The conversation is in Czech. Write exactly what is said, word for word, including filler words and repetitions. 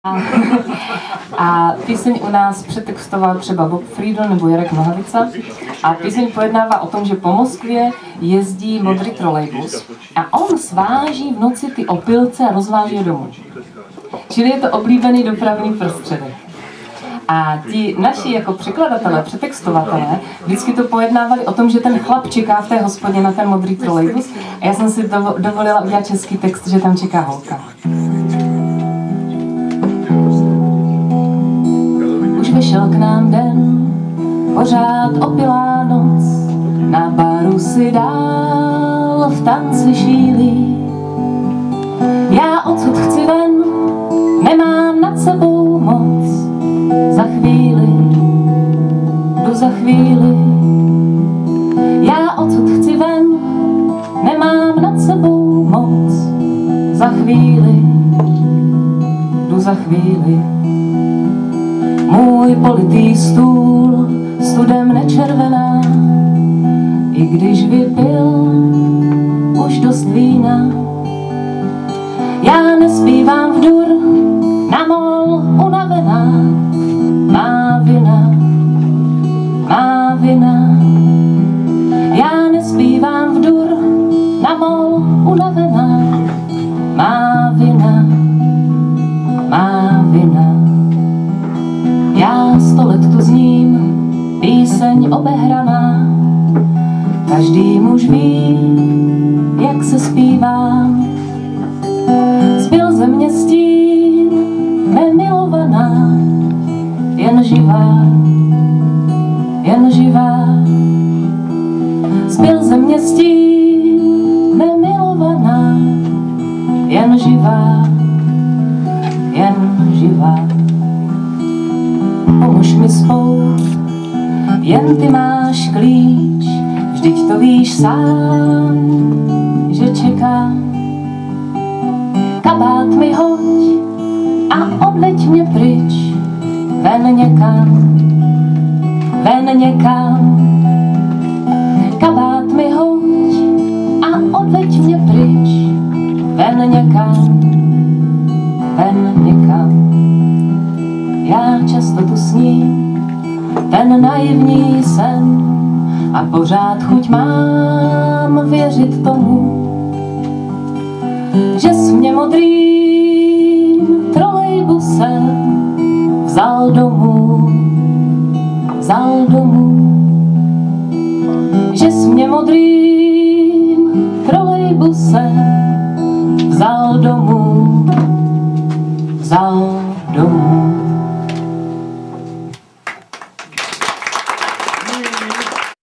A, a píseň u nás přetextoval třeba Bob Friedl nebo Jarek Nohavica a píseň pojednává o tom, že po Moskvě jezdí modrý trolejbus a on sváží v noci ty opilce a rozváží je domů. Čili je to oblíbený dopravní prostředek. A ti naši jako překladatelé, přetextovatelé vždycky to pojednávali o tom, že ten chlap čeká v té hospodě na ten modrý trolejbus a já jsem si dovolila udělat český text, že tam čeká holka. Už vyšel k nám den, pořád opilá noc, na baru si dál v tanci šílí. Já odsud chci ven, nemám nad sebou moc, za chvíli, jdu za chvíli. Já odsud chci ven, nemám nad sebou moc, za chvíli, jdu za chvíli. Můj politý stůl studem nečervená, i když vypil už dost vína. Já nespívám v dur, na mol unavená, má vina, má vina. Já nespívám v dur, na mol unavená, má vina, má vina. Já sto let tu zním, píseň obehraná, každý muž ví, jak se zpívá. Zbyl ze mě stín, nemilovaná, jen živá, jen živá. Zbyl ze mě stín, nemilovaná, jen živá, jen živá. Pomož mi spout, jen ty máš klíč, vždyť to víš sám, že čekám. Kabát mi hoď a odveď mě pryč, ven někam, ven někam. Kabát mi hoď a odveď mě pryč, ven někam, ven někam. Já často tu sním ten naivní sen a pořád chuť mám věřit tomu, že jsi mě modrým trolejbusem vzal domů, vzal domů. Že jsi mě modrým trolejbusem vzal domů, vzal domů.